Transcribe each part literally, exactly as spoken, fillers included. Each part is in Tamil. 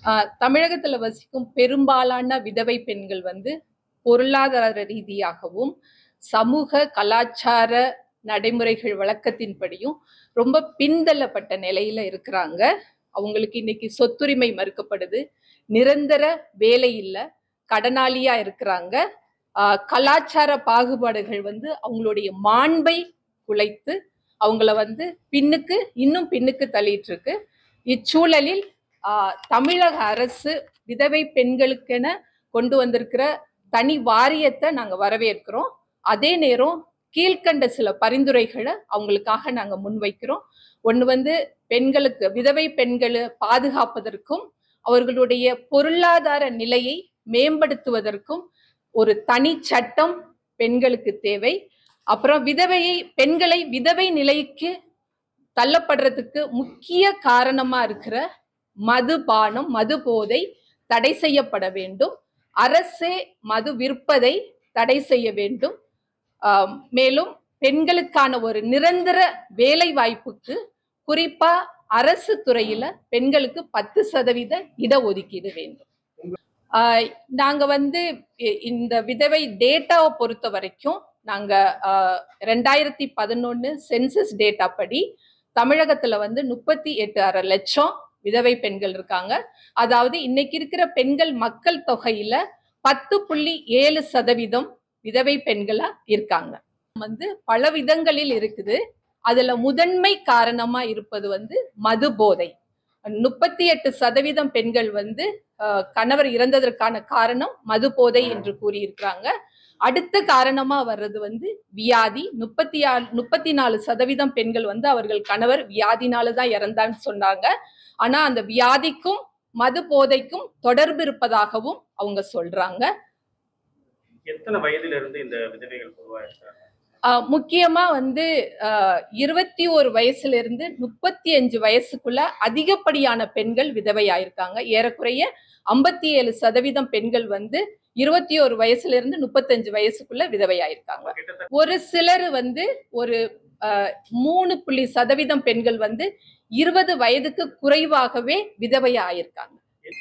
ஆஹ் தமிழகத்துல வசிக்கும் பெரும்பாலான விதவை பெண்கள் வந்து பொருளாதார ரீதியாகவும் சமூக கலாச்சார நடைமுறைகள் வழக்கத்தின்படியும் ரொம்ப பின்தள்ளப்பட்ட நிலையில இருக்கிறாங்க. அவங்களுக்கு இன்னைக்கு சொத்துரிமை மறுக்கப்படுது, நிரந்தர வேலை இல்லை, கடனாளியா இருக்கிறாங்க. ஆஹ் கலாச்சார பாகுபாடுகள் வந்து அவங்களுடைய மாண்பை குலைத்து அவங்கள வந்து பின்னுக்கு இன்னும் பின்னுக்கு தள்ளிட்டு இருக்கு. இச்சூழலில் ஆஹ் தமிழக அரசு விதவை பெண்களுக்கென கொண்டு வந்திருக்கிற தனி வாரியத்தை நாங்க வரவேற்கிறோம். அதே நேரம் கீழ்கண்ட சில பரிந்துரைகளை அவங்களுக்காக நாங்க முன்வைக்கிறோம். ஒன்று வந்து பெண்களுக்கு விதவை பெண்களை பாதுகாப்பதற்கும் அவர்களுடைய பொருளாதார நிலையை மேம்படுத்துவதற்கும் ஒரு தனி சட்டம் பெண்களுக்கு தேவை. அப்புறம் விதவையை பெண்களை விதவை நிலைக்கு தள்ளப்படுறதுக்கு முக்கிய காரணமா இருக்கிற மதுபானம், மது போதை தடை செய்யப்பட வேண்டும். அரசே மது விற்பதை தடை செய்ய வேண்டும். மேலும் பெண்களுக்கான ஒரு நிரந்தர வேலை வாய்ப்புக்கு குறிப்பா அரசு துறையில பெண்களுக்கு பத்து சதவீத இடஒதுக்கீடு வேண்டும். ஆஹ் நாங்க வந்து இந்த விதவை டேட்டாவை பொறுத்த வரைக்கும் நாங்க ரெண்டாயிரத்தி பதினொன்னு சென்சஸ் டேட்டா படி தமிழகத்துல வந்து முப்பத்தி எட்டு அரை லட்சம் விதவை பெண்கள் இருக்காங்க. அதாவது இன்னைக்கு இருக்கிற பெண்கள் மக்கள் தொகையில பத்து புள்ளி ஏழு சதவீதம் விதவை பெண்களா இருக்காங்க. வந்து பல விதங்களில் இருக்குது. அதுல முதன்மை காரணமா இருப்பது வந்து மது போதை. முப்பத்தி எட்டு சதவீதம் பெண்கள் வந்து கணவர் இறந்ததற்கான காரணம் மது போதை என்று கூறியிருக்கிறாங்க. அடுத்த காரணமா வர்றது வந்து வியாதி. முப்பத்தி ஆறு முப்பத்தி நாலு சதவீதம் பெண்கள் வந்து அவர்கள் கணவர் வியாதினாலதான் இறந்தான்னு சொன்னாங்க. ஆனா அந்த வியாதிக்கும் மது போதைக்கும் தொடர்பு இருப்பதாகவும் அவங்க சொல்றாங்க. எத்தனை வயதுல இருந்து இந்த விதவைகள் உருவாயிருக்காங்க? முக்கியமா வந்து இருபத்தி ஒரு வயசுல இருந்து முப்பத்தி அஞ்சு வயசுக்குள்ள அதிகப்படியான பெண்கள் விதவை ஆயிருக்காங்க. ஏறக்குறைய ஐம்பத்தி ஏழு சதவீதம் பெண்கள் வந்து இருபத்தி ஒரு வயசுல இருந்து முப்பத்தஞ்சு வயசுக்குள்ள விதவை ஆயிருக்காங்க. ஒரு சிலர் வந்து ஒரு மூணு புள்ளி சதவீதம் பெண்கள் வந்து இருபது வயதுக்கு குறைவாகவே விதவை ஆயிருக்காங்க.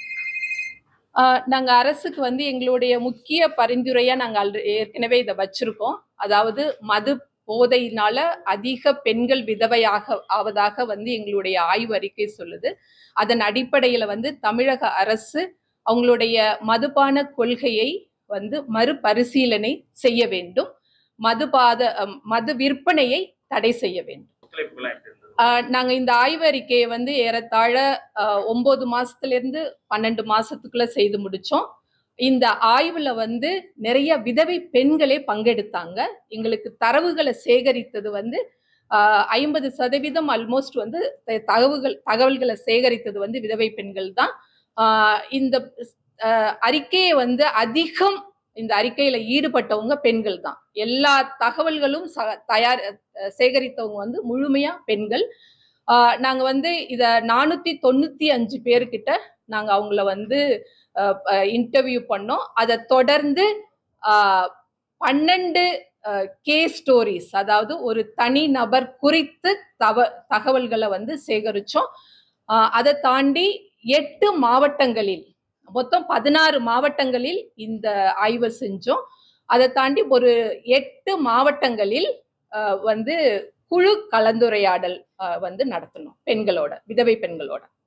நாங்க அரசுக்கு வந்து எங்களுடைய முக்கிய பரிந்துரையா நாங்க ஏற்கனவே இதை வச்சிருக்கோம். அதாவது மது போதையினால அதிக பெண்கள் விதவையாக ஆவதாக வந்து எங்களுடைய ஆய்வு அறிக்கை சொல்லுது. அதன் அடிப்படையில வந்து தமிழக அரசு அவங்களுடைய மதுபான கொள்கையை வந்து மறுபரிசீலனை செய்ய வேண்டும். மதுபாத மது விற்பனையை தடை செய்ய வேண்டும். நாங்க இந்த ஆய்வு அறிக்கையை வந்து ஏறத்தாழ ஒன்பது மாசத்துல இருந்து பன்னெண்டு மாசத்துக்குள்ள செய்து முடிச்சோம். இந்த ஆய்வுல வந்து நிறைய விதவை பெண்களே பங்கெடுத்தாங்க. எங்களுக்கு தரவுகளை சேகரித்தது வந்து ஆஹ் ஐம்பது சதவீதம் ஆல்மோஸ்ட் வந்து தகவல்கள் தகவல்களை சேகரித்தது வந்து விதவை பெண்கள் தான். ஆஹ் இந்த அறிக்கையை வந்து அதிகம் இந்த அறிக்கையில ஈடுபட்டவங்க பெண்கள் தான். எல்லா தகவல்களும் தயார் சேகரித்தவங்க வந்து முழுமையா பெண்கள். ஆஹ் நாங்க வந்து இத நானூத்தி தொண்ணூத்தி அஞ்சு பேர்கிட்ட நாங்க அவங்கள வந்து இன்டர்வியூ பண்ணோம். அதை தொடர்ந்து ஆஹ் பன்னெண்டு கேஸ் ஸ்டோரிஸ், அதாவது ஒரு தனி நபர் குறித்து தவ தகவல்களை வந்து சேகரிச்சோம். ஆஹ் அதை தாண்டி எட்டு மாவட்டங்களில் மொத்தம் பதினாறு மாவட்டங்களில் இந்த ஆய்வு செஞ்சோம். அதை தாண்டி ஒரு எட்டு மாவட்டங்களில் வந்து குழு கலந்துரையாடல் வந்து நடத்தணும் பெண்களோட, விதவை பெண்களோட.